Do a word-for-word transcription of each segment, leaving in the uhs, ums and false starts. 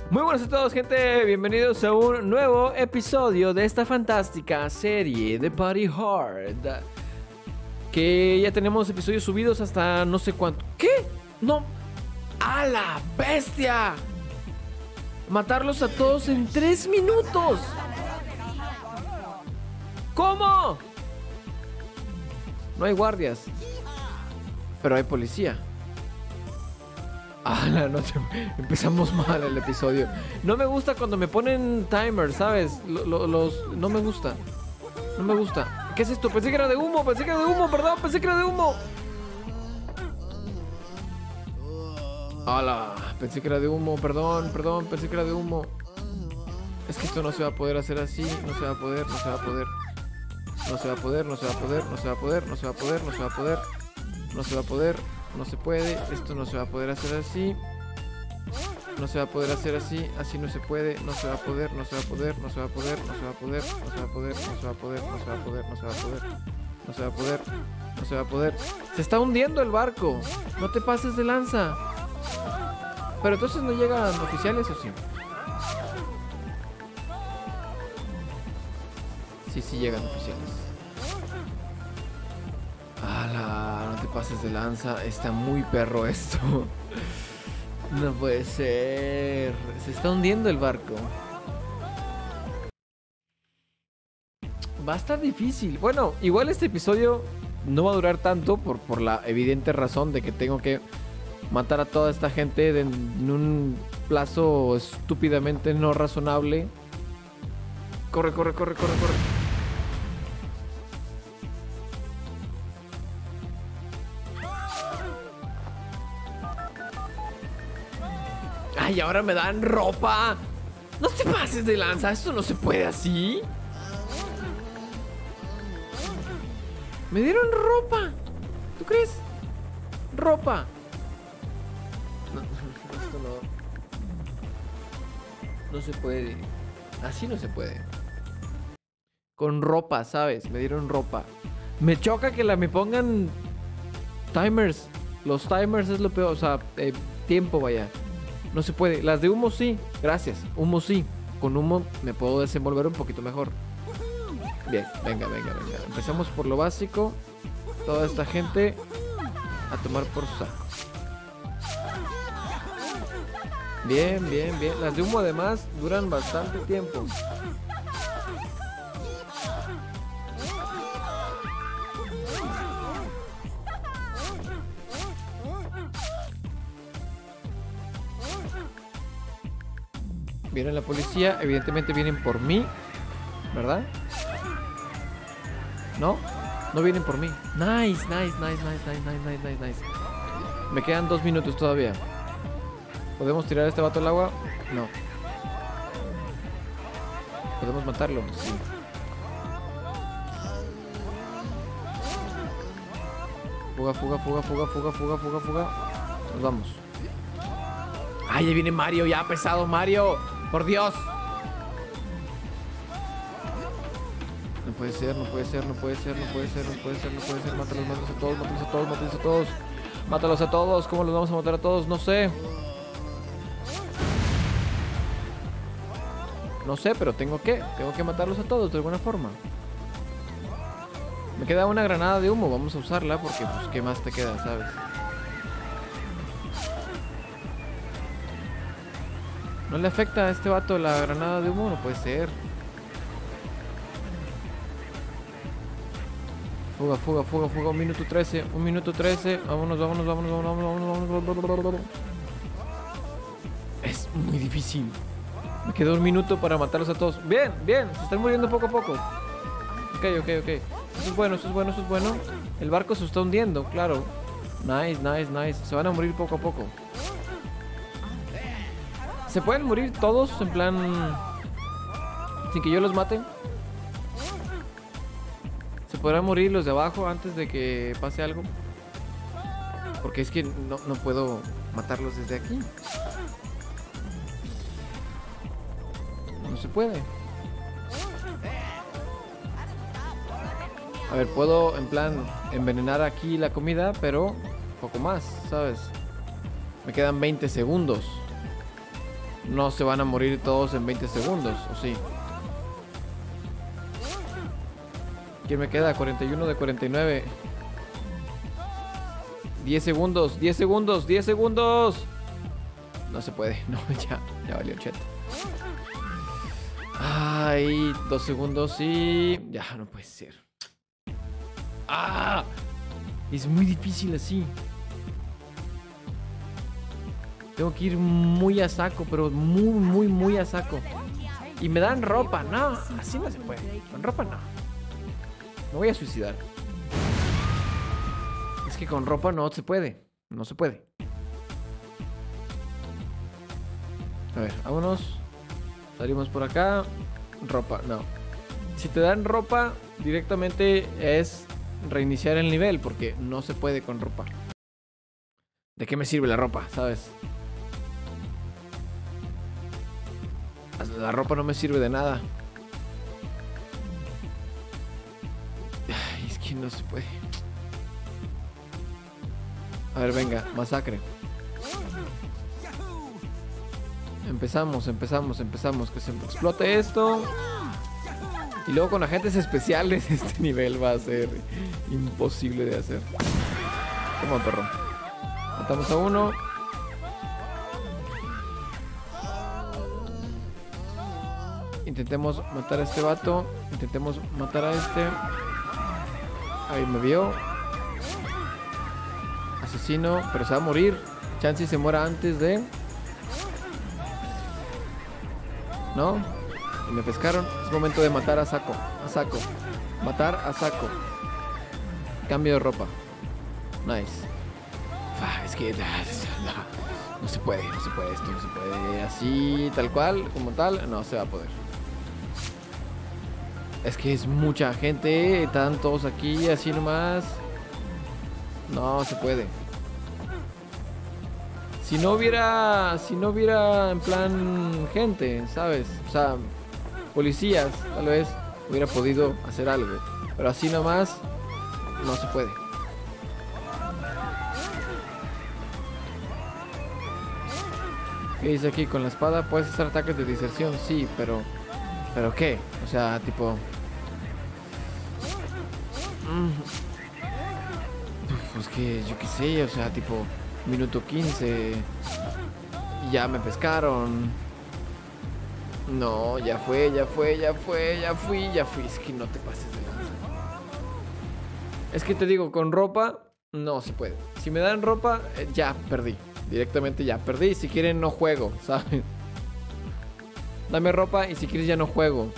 Muy buenas a todos, gente. Bienvenidos a un nuevo episodio de esta fantástica serie de Party Hard. Que ya tenemos episodios subidos hasta no sé cuánto. ¿Qué? No. ¡A la bestia! Matarlos a todos en tres minutos. ¿Cómo? No hay guardias, pero hay policía. Ah, la noche. Empezamos mal el episodio. No me gusta cuando me ponen timer, ¿sabes? Lo, lo, los, no me gusta. No me gusta. ¿Qué es esto? Pensé que era de humo, pensé que era de humo, perdón, pensé que era de humo. Hola, pensé que era de humo, perdón, perdón, pensé que era de humo. Es que esto no se va a poder hacer así, no se va a poder, no se va a poder. No se va a poder, no se va a poder, no se va a poder, no se va a poder, no se va a poder. No se va a poder. No se puede, esto no se va a poder hacer así. No se va a poder hacer así, así no se puede, no se va a poder, no se va a poder, no se va a poder, no se va a poder, no se va a poder, no se va a poder, no se va a poder, no se va a poder, no se va a poder, no se va a poder. Se está hundiendo el barco. No te pases de lanza. Pero entonces no llegan oficiales, ¿o sí? Sí, sí llegan oficiales. ¡Hala! No te pases de lanza. Está muy perro esto. No puede ser. Se está hundiendo el barco. Va a estar difícil. Bueno, igual este episodio no va a durar tanto por, por la evidente razón de que tengo que matar a toda esta gente de, en un plazo estúpidamente no razonable. Corre, corre, corre, corre, corre. ¡Ay, ahora me dan ropa! No te pases de lanza, esto no se puede así. Me dieron ropa. ¿Tú crees? Ropa. No, esto no. No se puede. Así no se puede. Con ropa, ¿sabes? Me dieron ropa. Me choca que la me pongan timers. Los timers es lo peor. O sea, eh, tiempo, vaya. No se puede. Las de humo sí. Gracias. Humo sí. Con humo me puedo desenvolver un poquito mejor. Bien. Venga, venga, venga. Empezamos por lo básico. Toda esta gente a tomar por saco. Bien, bien, bien. Las de humo además duran bastante tiempo. Viene la policía, evidentemente vienen por mí, ¿verdad? ¿No? No vienen por mí. Nice, nice, nice, nice, nice, nice, nice, nice, nice. Me quedan dos minutos todavía. ¿Podemos tirar a este vato al agua? No. ¿Podemos matarlo? Sí. Fuga, fuga, fuga, fuga, fuga, fuga, fuga, fuga. Nos vamos. ¡Ay, ya viene Mario! ¡Ya ha pesado Mario! ¡Por Dios! No puede ser, no puede ser, no puede ser, no puede ser, no puede ser, no puede ser. Mátalos, mátalos a todos, mátalos a todos, mátalos a todos. Mátalos a todos. ¿Cómo los vamos a matar a todos? No sé. No sé, pero tengo que. Tengo que matarlos a todos de alguna forma. Me queda una granada de humo. Vamos a usarla porque, pues, ¿qué más te queda, sabes? ¿No le afecta a este vato la granada de humo? No puede ser. Fuga, fuga, fuga, fuga. Un minuto trece. Un minuto trece. Vámonos, vámonos, vámonos, vámonos, vámonos, vámonos, vámonos. Es muy difícil. Me quedó un minuto para matarlos a todos. Bien, bien. Se están muriendo poco a poco. Ok, ok, ok. Eso es bueno, eso es bueno, eso es bueno. El barco se está hundiendo, claro. Nice, nice, nice. Se van a morir poco a poco. ¿Se pueden morir todos en plan sin que yo los mate? ¿Se podrán morir los de abajo antes de que pase algo? Porque es que no, no puedo matarlos desde aquí. No se puede. A ver, puedo en plan envenenar aquí la comida, pero poco más, ¿sabes? Me quedan veinte segundos. no se van a morir todos en veinte segundos, ¿o sí? ¿Quién me queda? cuarenta y uno de cuarenta y nueve. diez segundos, diez segundos, diez segundos. No se puede, no, ya, ya valió ochenta. Ay, dos segundos y... ya, no puede ser. ¡Ah! Es muy difícil así. Tengo que ir muy a saco, pero muy, muy, muy a saco. Y me dan ropa, no, así no se puede. Con ropa no. Me voy a suicidar. Es que con ropa no se puede. No se puede. A ver, vámonos. Salimos por acá. Ropa, no. Si te dan ropa, directamente es reiniciar el nivel, porque no se puede con ropa. ¿De qué me sirve la ropa, sabes? La ropa no me sirve de nada. Ay, es que no se puede. A ver, venga, masacre. Empezamos, empezamos, empezamos. Que se explote esto. Y luego con agentes especiales este nivel va a ser imposible de hacer. Toma, perro. Matamos a uno. Intentemos matar a este vato. Intentemos matar a este. Ahí me vio. Asesino, pero se va a morir. Chance se muera antes de... ¿no? Y me pescaron. Es momento de matar a saco. A saco. Matar a saco. Cambio de ropa. Nice. Ah, es que... no, no se puede, no se puede. Esto no se puede. Así, tal cual, como tal. No se va a poder. Es que es mucha gente. Están todos aquí, así nomás. No se puede. Si no hubiera... Si no hubiera en plan gente, ¿sabes? O sea, policías, tal vez hubiera podido hacer algo. Pero así nomás, no se puede. ¿Qué dice aquí? Con la espada puedes hacer ataques de diserción, sí, pero... ¿Pero qué? O sea, tipo... Pues que yo qué sé, o sea, tipo... Minuto quince. Y ya me pescaron. No, ya fue, ya fue, ya fue, ya fui, ya fui. Es que no te pases de lanza. Es que te digo, con ropa no se puede. Si me dan ropa, eh, ya perdí. Directamente ya perdí. Si quieren no juego, ¿sabes? Dame ropa y si quieres ya no juego.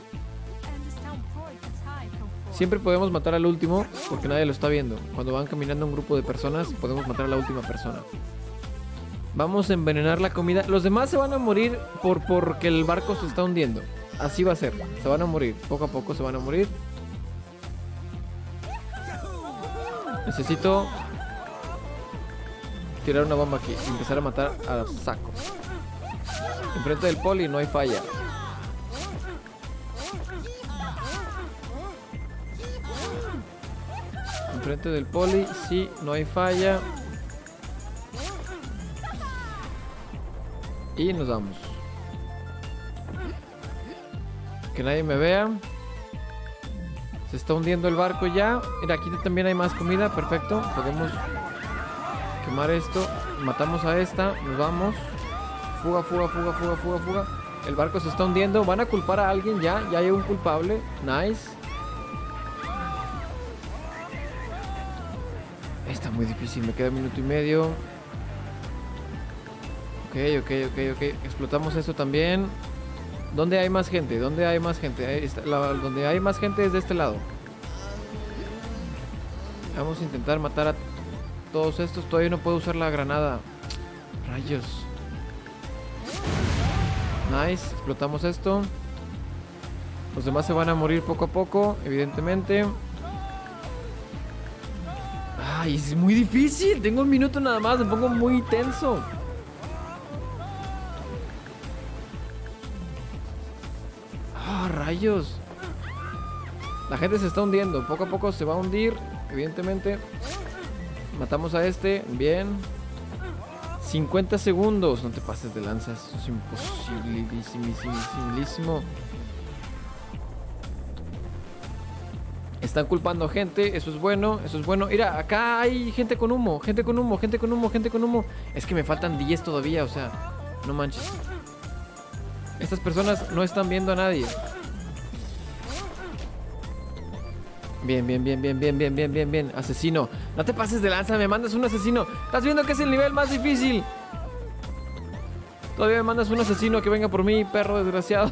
Siempre podemos matar al último porque nadie lo está viendo. Cuando van caminando un grupo de personas, podemos matar a la última persona. Vamos a envenenar la comida. Los demás se van a morir por porque el barco se está hundiendo. Así va a ser. Se van a morir. Poco a poco se van a morir. Necesito tirar una bomba aquí y empezar a matar a saco. Enfrente del poli no hay falla. Enfrente del poli, sí, no hay falla. Y nos vamos. Que nadie me vea. Se está hundiendo el barco ya. Mira, aquí también hay más comida, perfecto. Podemos quemar esto. Matamos a esta, nos vamos. Fuga, fuga, fuga, fuga, fuga, fuga. El barco se está hundiendo. Van a culpar a alguien ya. Ya hay un culpable. Nice. Está muy difícil, me queda un minuto y medio. Ok, ok, ok, ok. Explotamos esto también. ¿Dónde hay más gente? ¿Dónde hay más gente? Ahí está, la, donde hay más gente es de este lado. Vamos a intentar matar a todos estos. Todavía no puedo usar la granada. Rayos. Nice, explotamos esto. Los demás se van a morir poco a poco, evidentemente. Ay, es muy difícil. Tengo un minuto nada más. Me pongo muy tenso. Ah, rayos. La gente se está hundiendo. Poco a poco se va a hundir, evidentemente. Matamos a este. Bien. cincuenta segundos. No te pases de lanza. Eso es imposibilísimo. Están culpando a gente. Eso es bueno. Eso es bueno. Mira, acá hay gente con humo. Gente con humo. Gente con humo. Gente con humo. Es que me faltan diez todavía. O sea, no manches. Estas personas no están viendo a nadie. Bien, bien, bien, bien, bien, bien, bien, bien, bien. Asesino. No te pases de lanza, me mandas un asesino. Estás viendo que es el nivel más difícil. Todavía me mandas un asesino que venga por mí, perro desgraciado.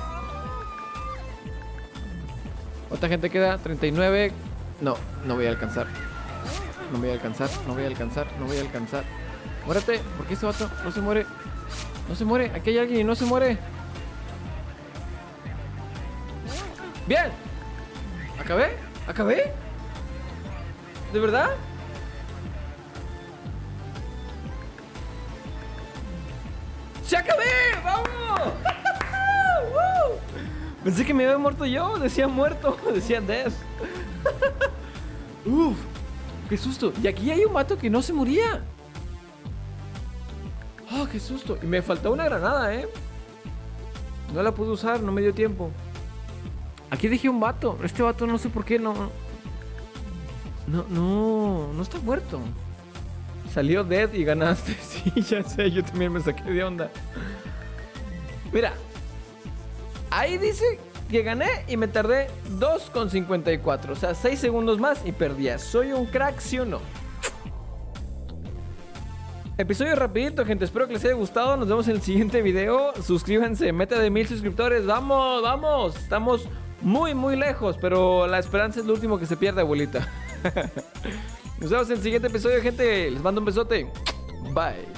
¿Cuánta gente queda? treinta y nueve. No, no voy a alcanzar. No voy a alcanzar, no voy a alcanzar, no voy a alcanzar. Muérete, ¿por qué este vato no se muere? No se muere, aquí hay alguien y no se muere. Bien. ¿Acabé? ¿Acabé? ¿De verdad? ¡Se acabé! ¡Vamos! Pensé que me había muerto yo. Decía muerto. Decía death. Uf, qué susto. Y aquí hay un vato que no se moría. Oh, qué susto. Y me faltó una granada, eh. No la pude usar, no me dio tiempo. Aquí dejé un vato. Este vato no sé por qué no. No, no, no está muerto. Salió dead y ganaste. Sí, ya sé, yo también me saqué de onda. Mira, ahí dice que gané y me tardé dos con cincuenta y cuatro. O sea, seis segundos más y perdía. ¿Soy un crack, sí o no? Episodio rapidito, gente. Espero que les haya gustado. Nos vemos en el siguiente video. Suscríbanse, meta de mil suscriptores. Vamos, vamos. Estamos muy, muy lejos, pero la esperanza es lo último que se pierde, abuelita. Nos vemos en el siguiente episodio, gente. Les mando un besote. Bye.